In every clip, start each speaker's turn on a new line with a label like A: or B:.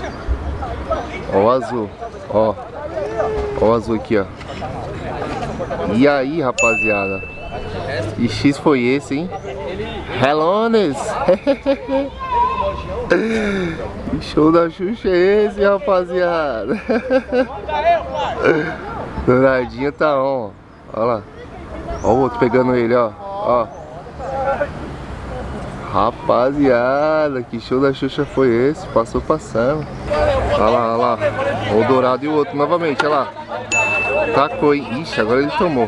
A: Ó o azul, ó. Ó o azul aqui, ó. E aí, rapaziada? E X foi esse, hein? Helones! Que show da Xuxa é esse, rapaziada? Douradinho tá on, ó. Olha lá. Ó o outro pegando ele, ó. Ó. Rapaziada, que show da Xuxa foi esse? Passou passando. Olha lá, olha lá. O dourado e o outro novamente, olha lá. Tacou, hein? Ixi, agora ele tomou.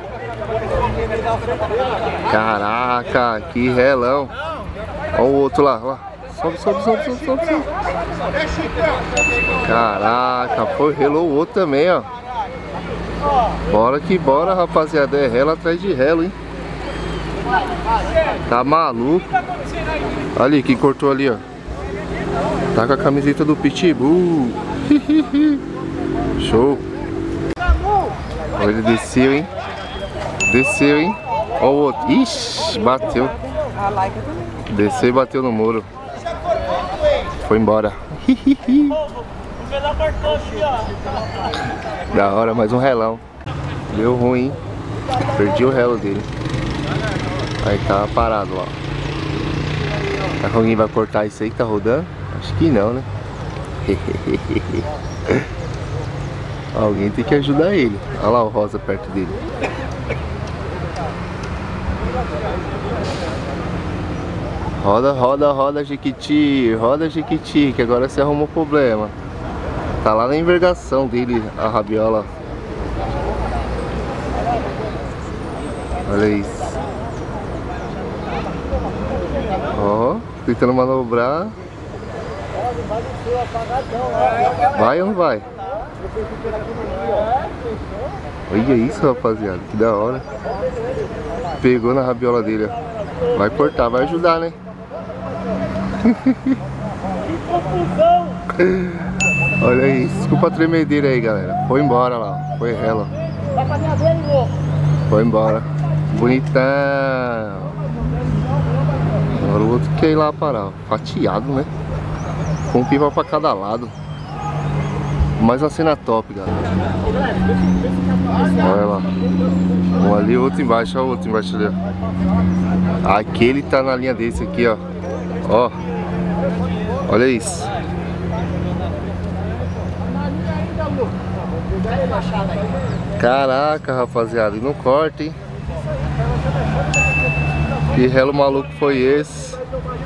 A: Caraca, que relão. Olha o outro lá, olha lá. Sobe, sobe, sobe, sobe, sobe, sobe. Caraca, foi, relou o outro também, ó. Bora que bora, rapaziada. É relo atrás de relo, hein? Tá maluco. Ali, quem cortou ali, ó. Tá com a camiseta do Pitbull. Show. Olha, ele desceu, hein? Desceu, hein? Ó o outro. Ixi, bateu. Desceu e bateu no muro. Foi embora. Da hora, mais um relão. Deu ruim, hein? Perdi o relo dele. Aí tá parado, ó. Será que alguém vai cortar isso aí que tá rodando? Acho que não, né? Alguém tem que ajudar ele. Olha lá o rosa perto dele. Roda, roda, roda, Jequiti. Roda, Jequiti, que agora você arrumou problema. Tá lá na envergação dele a rabiola. Olha isso. Ó, tentando manobrar. Vai ou não vai? Olha isso, rapaziada, que da hora. Pegou na rabiola dele, ó. Vai cortar, vai ajudar, né? Olha isso, desculpa a tremedeira aí, galera. Foi embora lá, foi ela. Foi embora. Bonitão. Agora o outro quer ir lá parar. Fatiado, né? Com pipa pra cada lado. Mais uma cena top, galera. Olha lá. Um ali, outro embaixo. Olha o outro embaixo ali, ó. Aquele tá na linha desse aqui, ó. Ó. Olha isso. Caraca, rapaziada. E não corta, hein? Que relo maluco foi esse?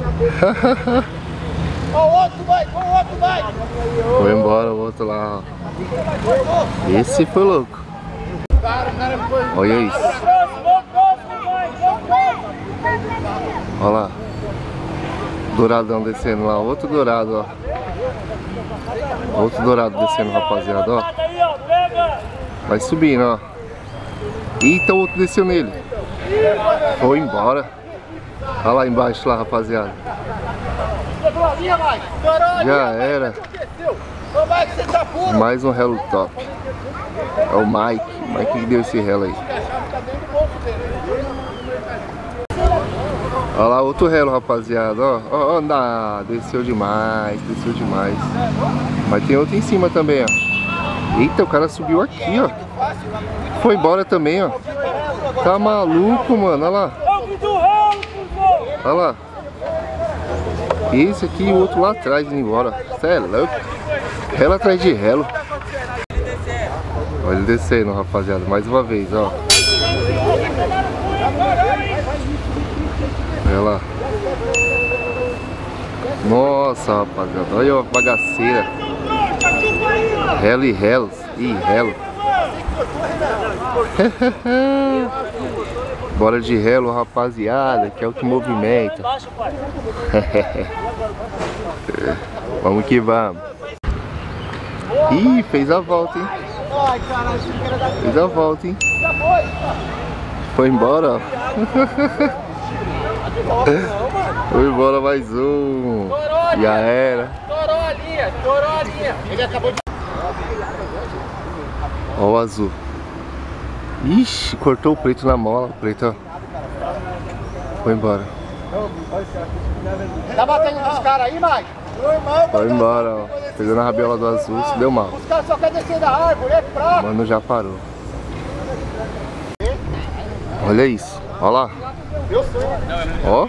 A: Foi embora o outro lá, ó. Esse foi louco. Olha isso. Olha lá. Douradão descendo lá. Outro dourado, ó. Outro dourado descendo, rapaziada, ó. Vai subindo, ó. Eita, o outro desceu nele. Foi embora. Olha lá embaixo lá, rapaziada. Já era. Mais um relo top. É o Mike. O Mike que deu esse relo aí. Olha lá outro relo, rapaziada. Ó, ó, ó, desceu demais, desceu demais. Mas tem outro em cima também, ó. Eita, o cara subiu aqui, ó. Foi embora também, ó. Tá maluco, mano. Olha lá. Olha lá. Esse aqui e o outro lá atrás indo embora. Cê é louco. Relo atrás de relo. Olha ele descendo, rapaziada. Mais uma vez, ó. Olha lá. Nossa, rapaziada. Olha a bagaceira. Relo e relos. Ih, relo. Bora de relo, rapaziada, que é o que movimenta. Vamos que vamos. Ih, fez a volta, hein? Fez a volta, hein? Foi embora, ó. Foi embora mais um. Já era. Torou a linha. Ele acabou de... Ó o azul. Ixi, cortou o preto na mola, o preto, ó. Foi embora.
B: Tá batendo nos caras aí, Mike?
A: Foi embora, ó. Pegou na rabiola do azul, se deu mal.
B: Os caras só querem descer da árvore, é pra...
A: Mano, já parou. Olha isso, olha lá. Ó.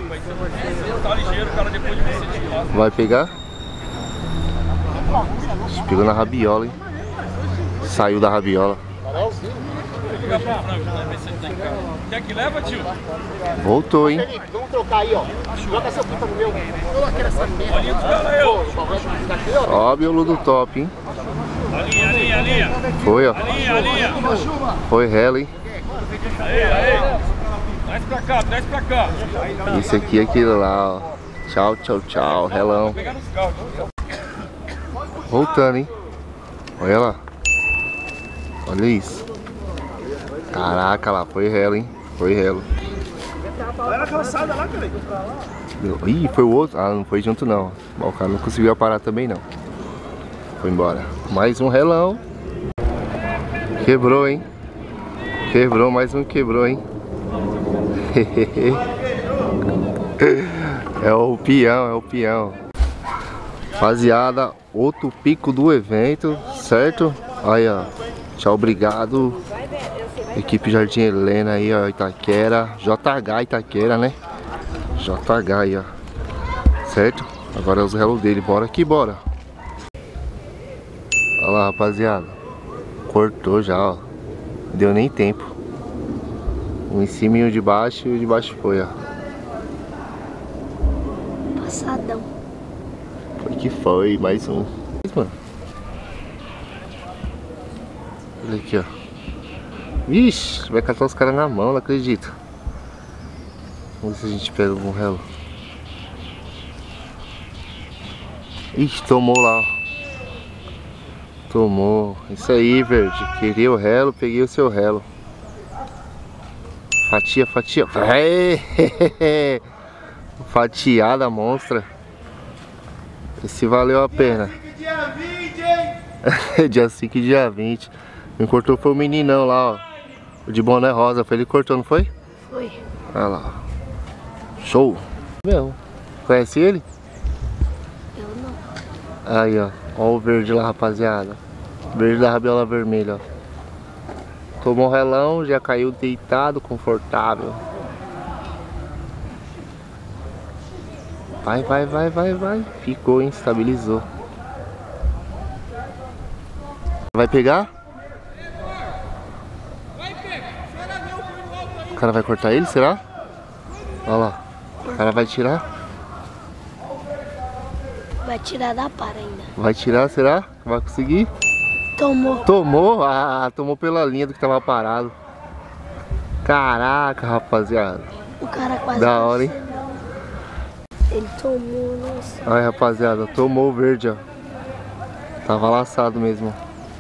A: Vai pegar? Pegou na rabiola, hein? Saiu da rabiola.
C: Quer que leva, tio?
A: Voltou, hein?
B: Felipe, vamos trocar aí, ó. Joga seu pipa no meu. Eu quero essa merda.
C: Olha os caras aí, ó.
A: Ó, bioludo top, hein?
C: Alinha.
A: Foi, ó.
C: Alinha.
A: Foi rela, hein?
C: Aí. Traz pra cá.
A: Isso aqui é aquilo lá, ó. Tchau, relão.
C: Pegar nos carros.
A: Voltando, hein? Olha lá. Olha isso. Caraca lá, foi relo, hein? Foi relo.
C: Vai na calçada lá, cara.
A: Ih, foi o outro. Ah, não foi junto não. Bom, o cara não conseguiu parar também não. Foi embora. Mais um relão. Quebrou, hein? Quebrou, mais um quebrou, hein? É o peão. Rapaziada, outro pico do evento, certo? Aí, ó. Tchau, obrigado. Equipe Jardim Helena aí, ó, Itaquera. JH Itaquera, né? JH aí, ó. Certo? Agora é os relos dele. Bora aqui, bora. Olha lá, rapaziada. Cortou já, ó. Deu nem tempo. Um em cima e um de baixo, e o de baixo foi, ó.
D: Passadão.
A: Foi que foi, mais um. Mano. Olha aqui, ó. Vixe, vai catar os caras na mão, não acredito. Vamos ver se a gente pega algum relo. Ixi, tomou lá, ó. Tomou. Isso aí, verde. Queria o relo, peguei o seu relo. Fatia. Fatiada monstra. Esse valeu a pena.
B: Dia 20, hein?
A: Dia 5 e dia 20. Quem cortou foi o meninão lá, ó. O de boné rosa. Foi ele que cortou, não foi?
D: Foi.
A: Olha lá. Show. Meu. Conhece ele?
D: Eu não.
A: Aí, ó. Ó o verde lá, rapaziada. Verde da rabiola vermelha, ó. Tomou relão, já caiu deitado, confortável. Vai. Ficou, hein? Estabilizou. Vai pegar? O cara vai cortar ele, será? Olha lá. O cara vai tirar?
D: Vai tirar da para ainda.
A: Vai tirar, será? Vai conseguir?
D: Tomou.
A: Tomou? Ah, tomou pela linha do que tava parado. Caraca, rapaziada.
D: O cara quase...
A: Da hora, hein?
D: Ele tomou, nossa.
A: Aí, rapaziada, tomou o verde, ó. Tava laçado mesmo.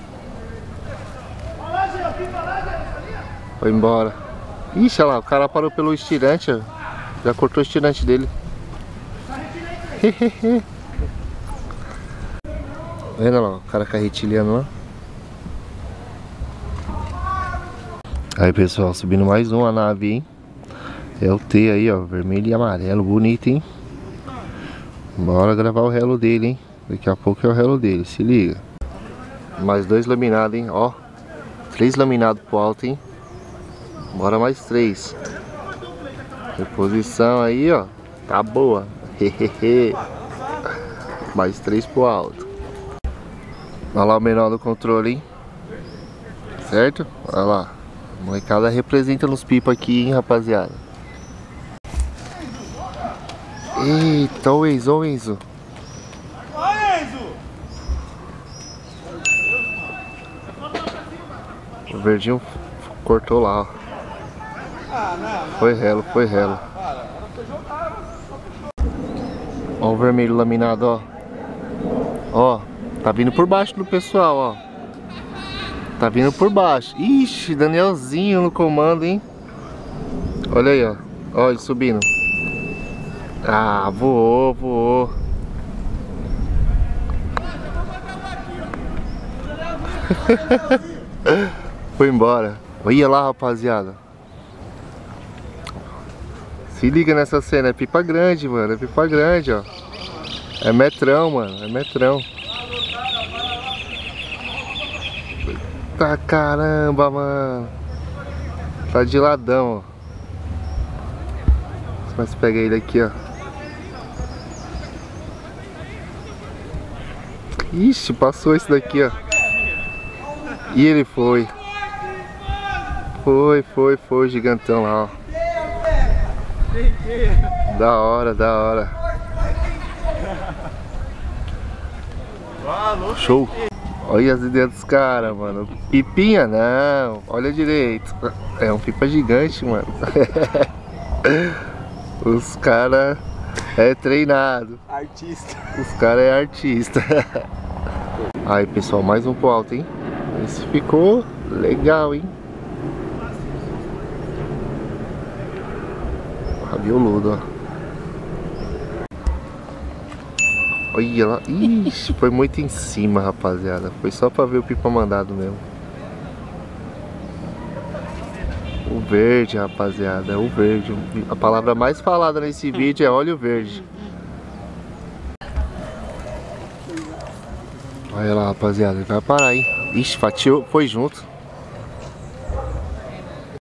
A: Foi embora. Ixi, olha lá, o cara parou pelo estirante, ó. Já cortou o estirante dele. Vendo lá, o cara carretilhando lá. Aí, pessoal, subindo mais uma nave, hein? É o T aí, ó, vermelho e amarelo, bonito, hein? Bora gravar o relo dele, hein? Daqui a pouco é o relo dele, se liga. Mais 2 laminados, hein? Ó, 3 laminados pro alto, hein? Bora mais 3. Reposição aí, ó. Tá boa. Mais 3 pro alto. Olha lá o menor do controle, hein? Certo? Olha lá. A molecada representa nos pipa aqui, hein, rapaziada. Eita, o Enzo, o Enzo. O verdinho cortou lá, ó. Foi relo, foi relo. Ó o vermelho laminado, ó. Ó, tá vindo por baixo do pessoal, ó. Tá vindo por baixo. Ixi, Danielzinho no comando, hein? Olha aí, ó. Ó, ele subindo. Ah, voou, voou. Foi embora. Olha lá, rapaziada. Se liga nessa cena, é pipa grande, mano. É pipa grande, ó. É metrão, mano. É metrão. Eita caramba, mano. Tá de ladão, ó. Mas pega ele aqui, ó. Ixi, passou esse daqui, ó. E ele foi. Foi, gigantão lá, ó. Da hora. Show. Olha as ideias dos caras, mano. Pipinha não, olha direito. É um pipa gigante, mano. Os caras é treinado.
B: Artista.
A: Os caras é artista. Aí, pessoal, mais um pro alto, hein? Esse ficou legal, hein? Rabioludo, ó. Olha lá. Ixi, foi muito em cima, rapaziada. Foi só pra ver o pipa mandado mesmo. O verde, rapaziada, o verde. A palavra mais falada nesse vídeo é óleo verde. Olha lá, rapaziada, ele vai parar, hein? Ixi, fatiou, foi junto.